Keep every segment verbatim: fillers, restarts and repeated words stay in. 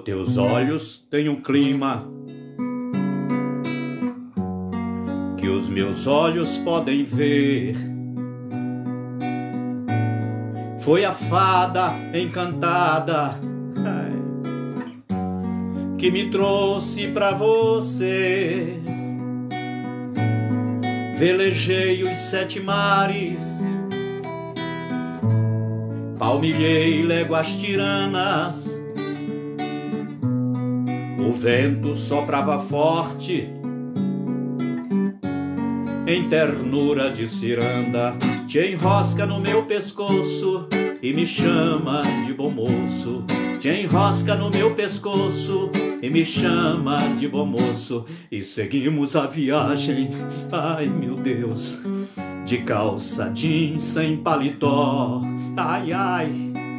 teus olhos têm um clima que os meus olhos podem ver. Foi a fada encantada, ai, que me trouxe pra você. Velejei os sete mares, palmilhei léguas tiranas. O vento soprava forte em ternura de ciranda. Te enrosca no meu pescoço e me chama de bom moço. Te enrosca no meu pescoço e me chama de bom moço. E seguimos a viagem, ai meu Deus, de calça jeans sem paletó. Ai, ai,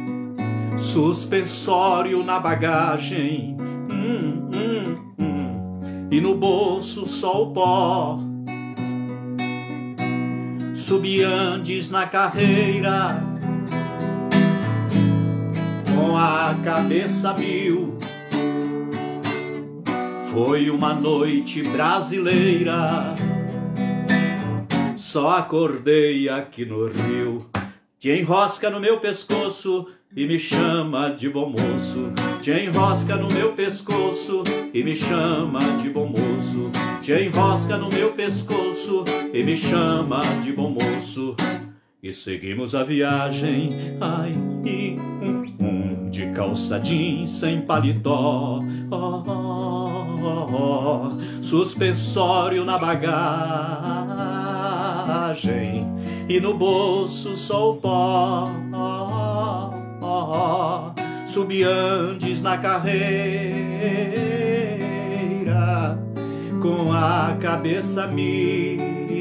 suspensório na bagagem, hum, hum, hum, e no bolso só o pó. Subi Andes na carreira, com a cabeça mil. Foi uma noite brasileira, só acordei aqui no Rio. Te enrosca no meu pescoço e me chama de bom moço. Te enrosca no meu pescoço e me chama de bom moço. Te enrosca no meu pescoço e me chama de bom moço. E seguimos a viagem, ai, e, um, um, de calça jeans sem paletó. Oh, oh, oh, oh, suspensório na bagagem e no bolso só o pó. Oh, oh, oh, subi Andes na carreira, com a cabeça mil.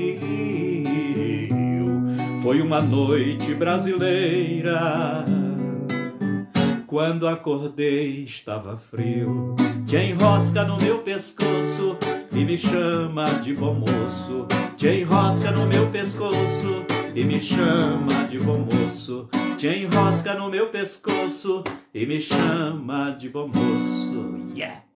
Foi uma noite brasileira, quando acordei estava frio. Te enrosca no meu pescoço e me chama de bom moço. Te enrosca no meu pescoço e me chama de bom moço. Te enrosca no meu pescoço e me chama de bom moço. Yeah!